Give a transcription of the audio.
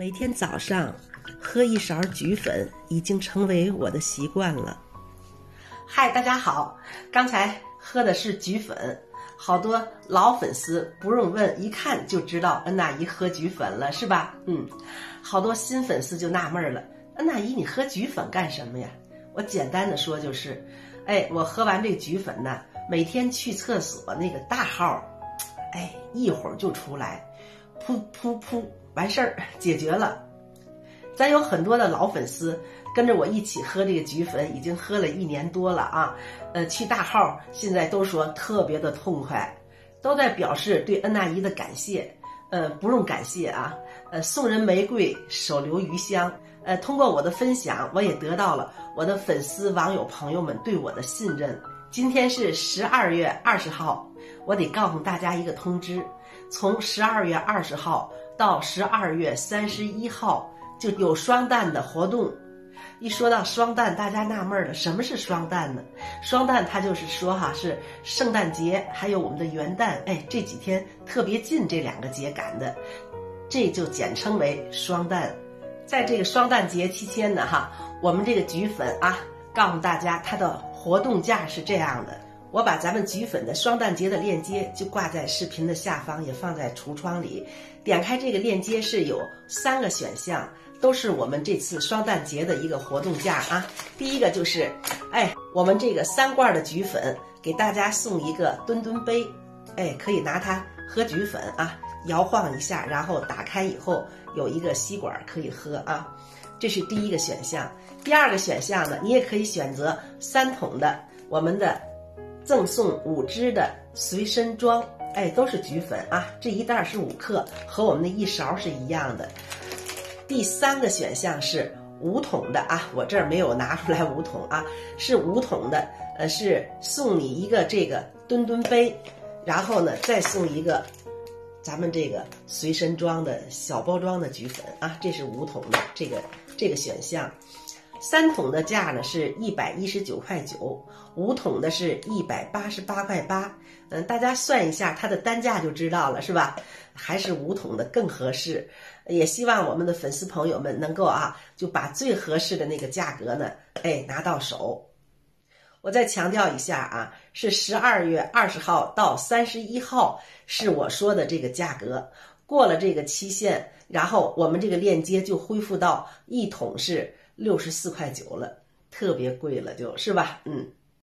每天早上喝一勺菊粉已经成为我的习惯了。嗨，大家好，刚才喝的是菊粉，好多老粉丝不用问，一看就知道恩娜姨喝菊粉了，是吧？好多新粉丝就纳闷了，恩娜姨你喝菊粉干什么呀？我简单的说就是，我喝完这菊粉呢，每天去厕所那个大号，一会儿就出来，噗噗噗，完事儿解决了。咱有很多的老粉丝跟着我一起喝这个菊粉，已经喝了1年多了啊。去大号现在都说特别的痛快，都在表示对恩娜姨的感谢。不用感谢啊，送人玫瑰手留余香。通过我的分享，我也得到了我的粉丝网友朋友们对我的信任。今天是12月20号，我得告诉大家一个通知，从12月20号到12月31号就有双旦的活动。一说到双旦，大家纳闷了，什么是双旦呢？双旦它就是说是圣诞节还有我们的元旦，这几天特别近这2个节赶的，这就简称为双旦。在这个双旦节期间呢我们这个菊粉告诉大家它的活动价是这样的，我把咱们菊粉的双旦节的链接就挂在视频的下方，也放在橱窗里。点开这个链接是有3个选项，都是我们这次双旦节的一个活动价第一个就是我们这个3罐的菊粉给大家送一个墩墩杯，可以拿它喝菊粉摇晃一下，然后打开以后有一个吸管可以喝这是第一个选项。第二个选项呢，你也可以选择3桶的我们的赠送5支的随身装，都是菊粉这一袋是5克，和我们的1勺是一样的。第3个选项是5桶的我这儿没有拿出来5桶是5桶的，是送你一个这个墩墩杯，然后呢再送一个咱们这个随身装的小包装的菊粉这是5桶的这个选项。3桶的价呢是119.9块，5桶的是188.8块。大家算一下它的单价就知道了，是吧？还是5桶的更合适。也希望我们的粉丝朋友们能够就把最合适的那个价格呢拿到手。我再强调一下是12月20号到31号是我说的这个价格，过了这个期限，然后我们这个链接就恢复到1桶是64.9块了，特别贵了，就是吧？